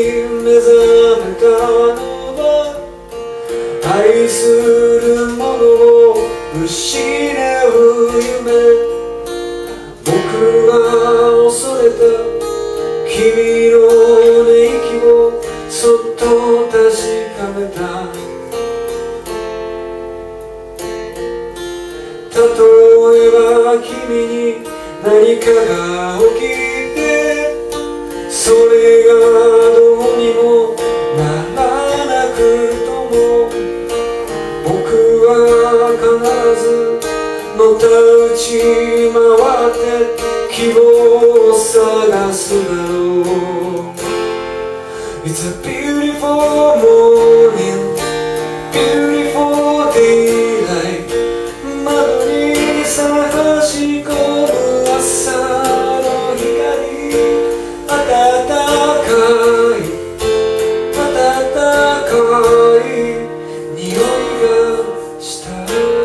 目覚めたのは愛するものを失う夢。僕は恐れた君の寝息をそっと確かめた。例えば君に何かが起きてそれがどうにもならなくとも僕は必ずのたうち回って希望を探すだろう。 It's a beautiful morning, beautiful daylight。 窓に差し込む朝の光、暖かい匂いがした。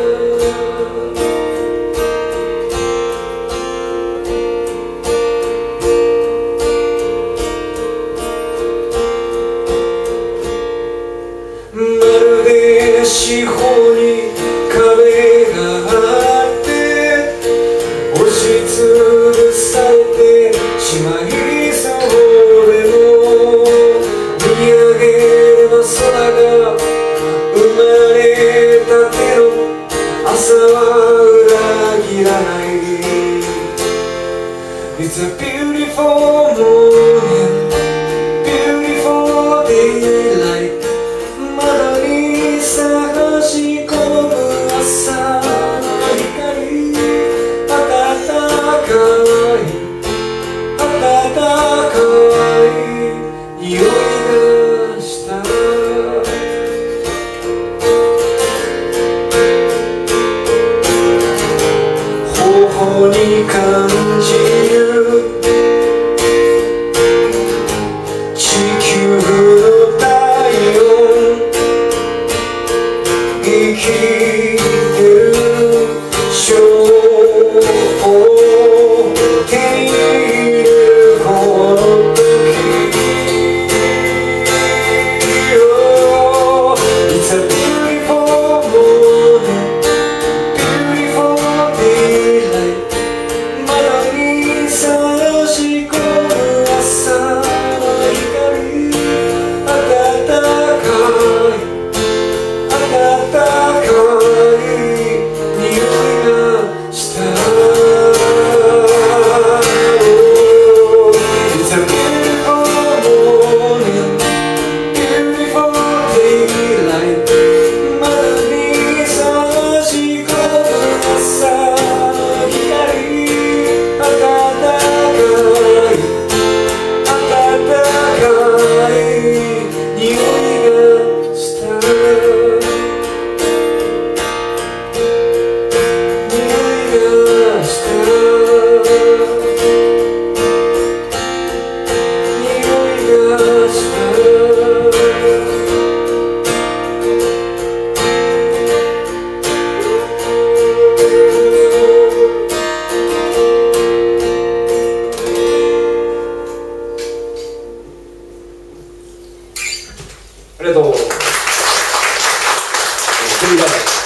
まるで四方に壁があって押しつぶされてしまいそうでも見上げれば空が生まれたての朝は裏切らない。 It's a beautiful morning, beautiful daylight。 窓に差し込む朝の光、暖かい匂いがした。頬に感じる地球の体温、生きてる証拠を手に入れるこの時、 It's a beautiful morning, beautiful daylight。 窓に差し込む朝の光、暖かい匂いがした。 It's a beautiful morning, beautiful daylight。 窓に差し込む朝の光、暖かい匂いがした。ありがとう。